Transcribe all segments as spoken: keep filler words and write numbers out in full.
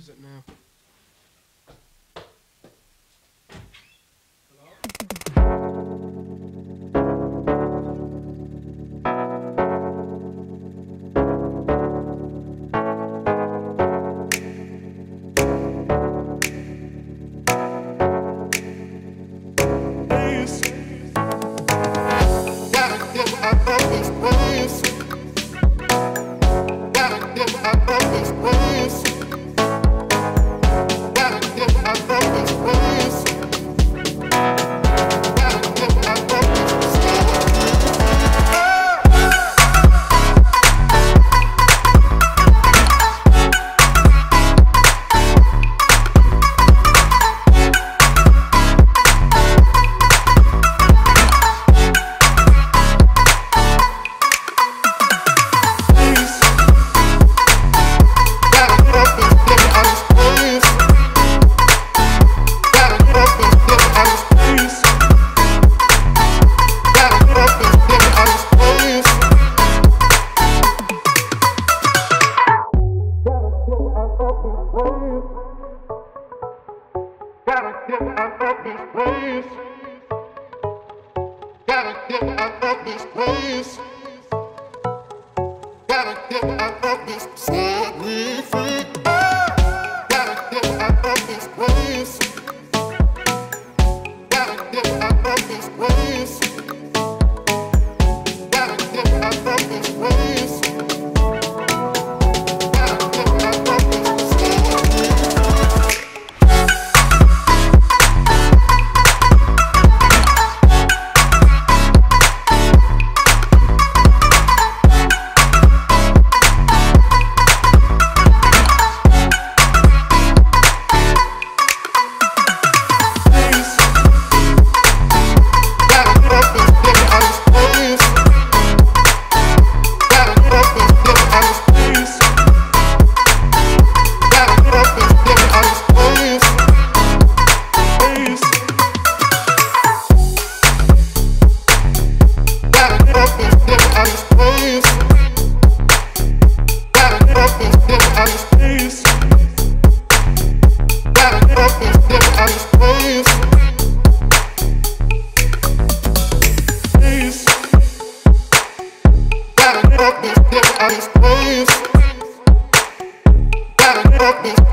use it now. Gotta get out of this place. Gotta get out of this place. Gotta get out of this. Set me free. Gotta get out of this place. Gotta get out of this place. Gotta get out of this place.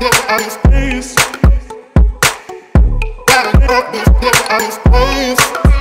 Gotta get out of this place.